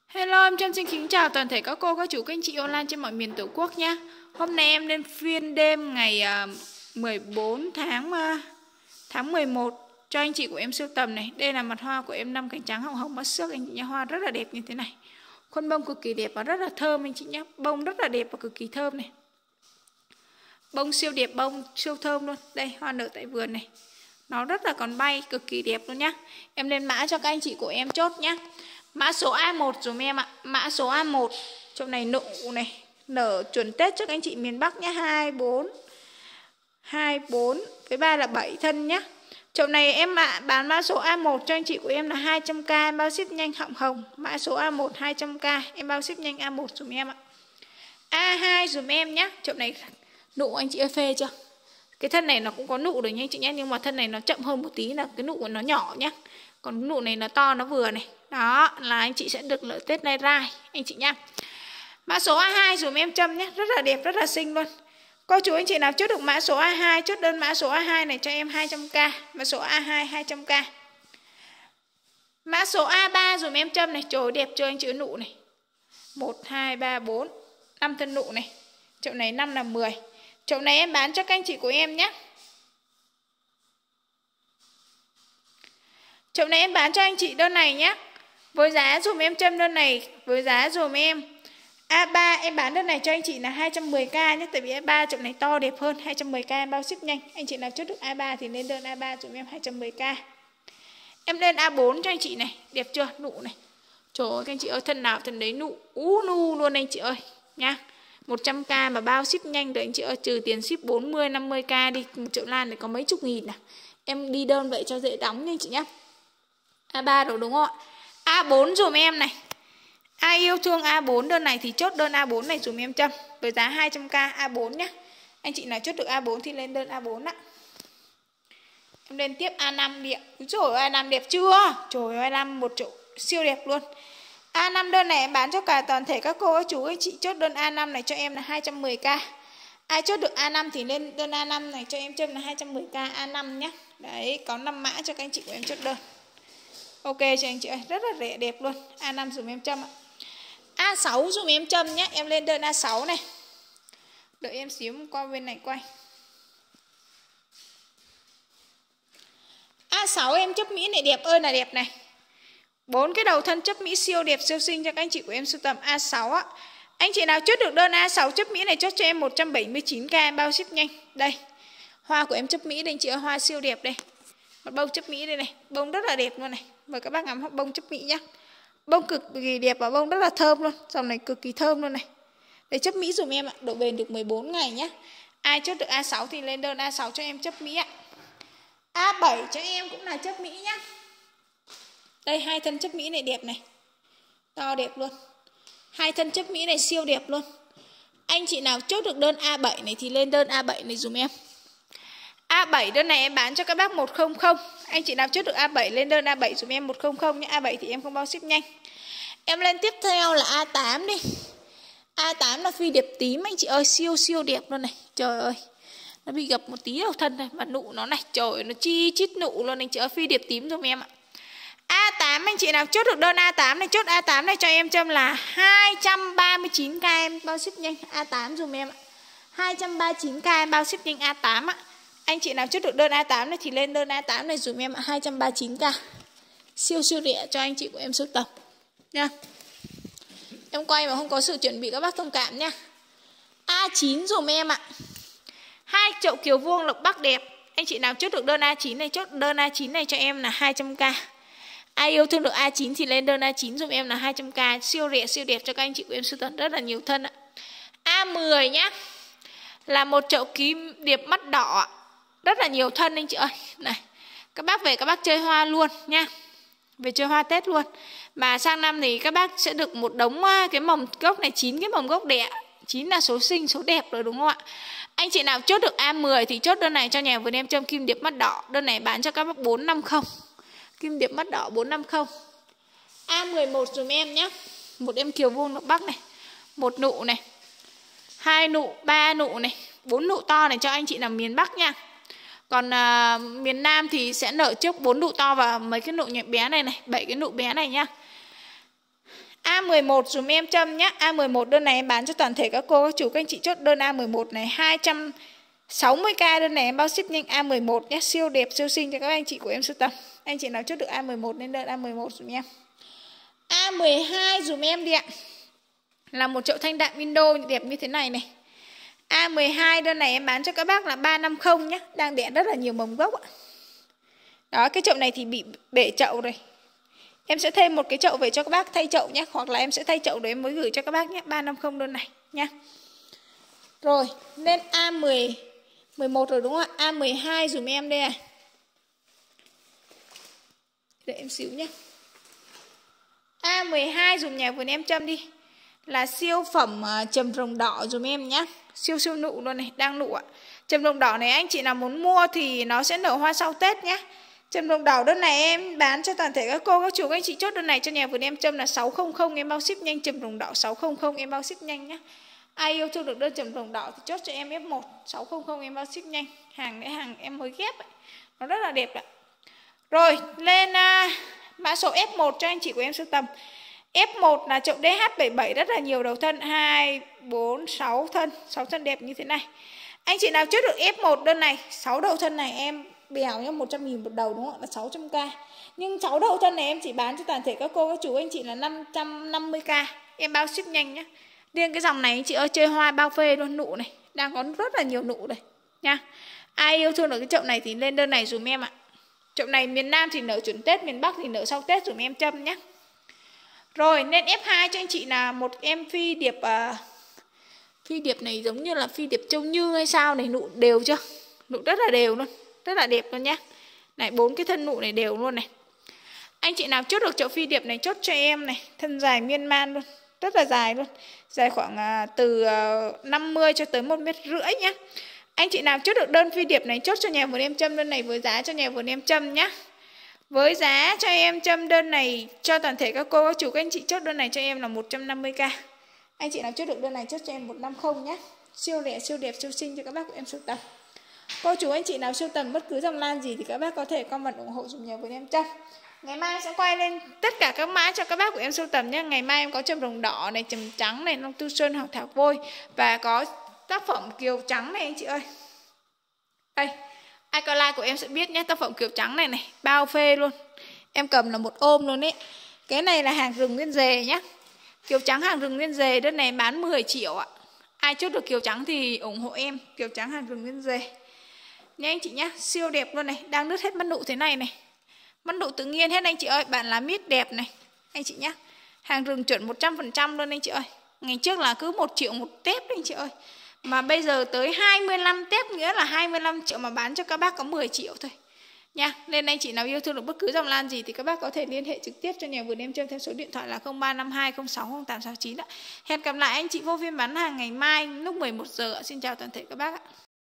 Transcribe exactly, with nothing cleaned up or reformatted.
Hello, em Trâm xin kính chào toàn thể các cô, các chú, các anh chị online trên mọi miền Tổ quốc nhé. Hôm nay em lên phiên đêm ngày uh, mười bốn tháng uh, tháng mười một cho anh chị của em sưu tầm này. Đây là mặt hoa của em năm cánh trắng hồng hồng mắt xước anh chị nhé. Hoa rất là đẹp như thế này. Khuôn bông cực kỳ đẹp và rất là thơm anh chị nhé. Bông rất là đẹp và cực kỳ thơm này. Bông siêu đẹp, bông siêu thơm luôn. Đây, hoa nở tại vườn này. Nó rất là còn bay, cực kỳ đẹp luôn nhá. Em lên mã cho các anh chị của em chốt nhá. Mã số A một dùm em ạ. Mã số A một. Chỗ này nụ này, nở chuẩn Tết cho các anh chị miền Bắc nhá. Hai bốn hai bốn với ba là bảy thân nhá. Chỗ này em ạ, bán mã số A một cho anh chị của em là hai trăm k, em bao ship nhanh họng hồng. Mã số A một hai trăm k, em bao ship nhanh A một dùm em ạ. A hai dùm em nhá. Chỗ này nụ anh chị ơi, phê chưa? Cái thân này nó cũng có nụ rồi nha anh chị nhé, nhưng mà thân này nó chậm hơn một tí, là cái nụ của nó nhỏ nhá. Còn nụ này nó to, nó vừa này. Đó là anh chị sẽ được lợi Tết nay rai anh chị nhá. Mã số A hai dùm em Trâm nhé, rất là đẹp, rất là xinh luôn. Cô chú anh chị nào chốt được mã số A hai, chốt đơn mã số A hai này cho em hai trăm k. Mã số A hai hai trăm k. Mã số A ba dùm em Trâm này, trời đẹp chưa anh chị, nụ này. một hai ba bốn năm thân nụ này. Chậu này năm là mười. Chậu này em bán cho các anh chị của em nhé. Chậu này em bán cho anh chị đơn này nhé. Với giá dùm em Trâm đơn này, với giá dùm em A ba em bán đơn này cho anh chị là hai trăm mười k nhé. Tại vì A ba chậu này to đẹp hơn, hai trăm mười k em bao ship nhanh. Anh chị nào chốt được A ba thì lên đơn A ba dùm em hai trăm mười k. Em lên A bốn cho anh chị này, đẹp chưa, nụ này. Trời ơi các anh chị ơi, thân nào thân đấy nụ ú nu luôn anh chị ơi nha. một trăm k mà bao ship nhanh được anh chị ơi, trừ tiền ship bốn mươi năm mươi k đi, một chậu lan này có mấy chục nghìn à. Em đi đơn vậy cho dễ đóng nha anh chị nhé. A ba rồi đúng không ạ? A bốn dùm em này. Ai yêu thương A bốn đơn này thì chốt đơn A bốn này dùm em Trâm với giá hai trăm k A bốn nhá. Anh chị nào chốt được A bốn thì lên đơn A bốn ạ. Em lên tiếp A năm đi ạ. Rồi A năm đẹp chưa? Trời ơi, A năm một chỗ siêu đẹp luôn. A năm đơn này em bán cho cả toàn thể các cô các chú anh chị, chốt đơn A năm này cho em là hai trăm mười k. Ai chốt được A năm thì lên đơn A năm này cho em Trâm là hai trăm mười k A năm nhé. Đấy, có năm mã cho các anh chị của em chốt đơn. Ok cho anh chị ơi, rất là rẻ đẹp luôn. A năm dùm em Trâm ạ. A sáu dùm em Trâm nhé. Em lên đơn A sáu này. Đợi em xíu qua bên này quay. A sáu em chấp Mỹ này đẹp ơi là đẹp này. Bốn cái đầu thân chấp Mỹ siêu đẹp siêu xinh cho các anh chị của em sưu tầm A sáu á. Anh chị nào chốt được đơn A sáu chấp Mỹ này chốt cho em một trăm bảy mươi chín k em bao ship nhanh. Đây. Hoa của em chấp Mỹ đây anh chị ơi, hoa siêu đẹp đây. Một bông chấp Mỹ đây này, bông rất là đẹp luôn này. Mời các bác ngắm bông chấp Mỹ nhá. Bông cực kỳ đẹp và bông rất là thơm luôn. Dòng này cực kỳ thơm luôn này. Để chấp Mỹ dùm em ạ, độ bền được mười bốn ngày nhá. Ai chốt được A sáu thì lên đơn A sáu cho em chấp Mỹ ạ. A bảy cho em cũng là chấp Mỹ nhá. Đây hai thân chấp Mỹ này đẹp này. To đẹp luôn. Hai thân chấp Mỹ này siêu đẹp luôn. Anh chị nào chốt được đơn A bảy này thì lên đơn A bảy này dùm em. A bảy đơn này em bán cho các bác một trăm. Anh chị nào chốt được A bảy lên đơn A bảy dùm em một trăm nhé. A bảy thì em không bao ship nhanh. Em lên tiếp theo là A tám đi. A tám là phi điệp tím anh chị ơi, siêu siêu đẹp luôn này. Trời ơi. Nó bị gập một tí đầu thân này, mà nụ nó này, trời ơi, nó chi chít nụ luôn anh chị ơi, phi điệp tím dùm em ạ. A tám anh chị nào chốt được đơn A tám này, chốt A tám này cho em Trâm là hai trăm ba mươi chín k em bao ship nhanh. A tám dùm em ạ. hai trăm ba mươi chín k em bao ship nhanh A tám ạ. Anh chị nào chốt được đơn A tám này thì lên đơn A tám này dùm em ạ, hai trăm ba mươi chín k. Siêu siêu rẻ cho anh chị của em sưu tầm nha. Em quay mà không có sự chuẩn bị các bác thông cảm nha. A chín dùm em ạ. Hai chậu kiều vuông lộc bắc đẹp. Anh chị nào chốt được đơn A chín này, chốt đơn A chín này cho em là hai trăm k. Ai yêu thương được A chín thì lên đơn A chín dùm em là hai trăm k. Siêu rẻ siêu đẹp cho các anh chị của em sưu tầm, rất là nhiều thân ạ. A mười nhá. Là một chậu kim điệp mắt đỏ, rất là nhiều thân anh chị ơi. Này, các bác về các bác chơi hoa luôn nha. Về chơi hoa Tết luôn. Mà sang năm thì các bác sẽ được một đống cái mầm gốc này, chín cái mầm gốc đẻ. chín là số xinh, số đẹp rồi đúng không ạ? Anh chị nào chốt được A mười thì chốt đơn này cho nhà vườn em Trâm kim điệp mắt đỏ. Đơn này bán cho các bác bốn trăm năm mươi. Kim điệp mắt đỏ bốn trăm năm mươi. A mười một dùm em nhé. Một em kiều vuông lộc bắc này. Một nụ này. Hai nụ, ba nụ này. Bốn nụ to này cho anh chị nào miền Bắc nha. Còn à, miền Nam thì sẽ nở trước bốn nụ to và mấy cái nụ nhẹ bé này này, bảy cái nụ bé này nhá. A mười một dùm em châm nhé. A mười một đơn này em bán cho toàn thể các cô, các chú, các anh chị chốt đơn A mười một này hai trăm sáu mươi k, đơn này em bao ship nhanh A mười một nhé. Siêu đẹp, siêu xinh cho các anh chị của em sưu tầm. Anh chị nào chốt được A mười một nên đơn A mười một dùm em. A mười hai dùm em đi ạ. Là một chậu thanh đạm Indo đẹp như thế này này. A mười hai đơn này em bán cho các bác là ba trăm năm mươi nhé. Đang đẻ rất là nhiều mầm gốc ạ. Đó, cái chậu này thì bị bể chậu rồi. Em sẽ thêm một cái chậu về cho các bác thay chậu nhé. Hoặc là em sẽ thay chậu để em mới gửi cho các bác nhé. ba trăm năm mươi đơn này nha. Rồi, lên A mười, mười một rồi đúng không ạ? A mười hai dùm em đây à. Để em xíu nhé. A mười hai dùm nhà vườn em châm đi. Là siêu phẩm uh, trầm rồng đỏ dùm em nhé. Siêu siêu nụ luôn này, đang nụ ạ. Trầm rồng đỏ này anh chị nào muốn mua thì nó sẽ nở hoa sau Tết nhé. Trầm rồng đỏ đơn này em bán cho toàn thể các cô, các chú, các anh chị chốt đơn này cho nhà vườn em châm là sáu trăm em bao ship nhanh. Trầm rồng đỏ sáu trăm em bao ship nhanh nhé. Ai yêu thương được đơn trầm rồng đỏ thì chốt cho em F một sáu trăm em bao ship nhanh. Hàng này hàng em mới ghép ấy. Nó rất là đẹp ạ. Rồi lên uh, mã số F một cho anh chị của em sưu tầm. F một là chậu D H bảy mươi bảy, rất là nhiều đầu thân, hai, bốn, sáu thân, sáu thân đẹp như thế này. Anh chị nào chốt được F một đơn này, sáu đầu thân này em bèo nhá, một trăm nghìn một đầu đúng không ạ, là sáu trăm k. Nhưng sáu đầu thân này em chỉ bán cho toàn thể các cô, các chú, anh chị là năm trăm năm mươi k. Em bao ship nhanh nhá. Riêng cái dòng này anh chị ơi, chơi hoa bao phê luôn, nụ này, đang có rất là nhiều nụ đây nha. Ai yêu thương được cái chậu này thì lên đơn này dùm em ạ. Chậu này miền Nam thì nở chuẩn Tết, miền Bắc thì nở sau Tết dùm em châm nhé. Rồi lên F hai cho anh chị là một em phi điệp uh, phi điệp này giống như là phi điệp châu Như hay sao này, nụ đều chưa? Nụ rất là đều luôn, rất là đẹp luôn nhé. Này, bốn cái thân nụ này đều luôn này. Anh chị nào chốt được chậu phi điệp này chốt cho em này, thân dài miên man luôn, rất là dài luôn. Dài khoảng uh, từ uh, năm mươi cho tới một mét rưỡi nhé. Anh chị nào chốt được đơn phi điệp này chốt cho nhà vườn em châm đơn này với giá cho nhà vườn em châm nhé. Với giá cho em châm đơn này cho toàn thể các cô, các chú, các anh chị chốt đơn này cho em là một trăm năm mươi k. Anh chị nào chốt được đơn này chốt cho em một trăm năm mươi nhé. Siêu rẻ, siêu đẹp, siêu xinh cho các bác của em sưu tầm. Cô chú anh chị nào sưu tầm bất cứ dòng lan gì thì các bác có thể comment ủng hộ dùm nhà vườn em châm. Ngày mai em sẽ quay lên tất cả các mã cho các bác của em sưu tầm nhé. Ngày mai em có châm rồng đỏ này, châm trắng này, long tu sơn, học thảo vôi, và có tác phẩm kiều trắng này anh chị ơi. Đây, ai coi like của em sẽ biết nhé. Tác phẩm kiều trắng này này, bao phê luôn. Em cầm là một ôm luôn ấy. Cái này là hàng rừng nguyên dề nhé. Kiều trắng hàng rừng nguyên dề, đơn này bán mười triệu ạ. Ai chốt được kiều trắng thì ủng hộ em. Kiều trắng hàng rừng nguyên dề nha anh chị nhé. Siêu đẹp luôn này, đang nứt hết mắt nụ thế này này. Mắt nụ tự nhiên hết anh chị ơi. Bản lá mít đẹp này anh chị nhé. Hàng rừng chuẩn một trăm phần trăm luôn anh chị ơi. Ngày trước là cứ một triệu một tép anh chị ơi. Mà bây giờ tới hai mươi lăm tép, nghĩa là hai mươi lăm triệu mà bán cho các bác có mười triệu thôi nha. Nên anh chị nào yêu thương được bất cứ dòng lan gì thì các bác có thể liên hệ trực tiếp cho nhà vườn em châm theo số điện thoại là không ba năm hai không sáu không tám sáu chín ạ. Hẹn gặp lại anh chị vô phiên bán hàng ngày mai lúc mười một giờ. Xin chào toàn thể các bác ạ.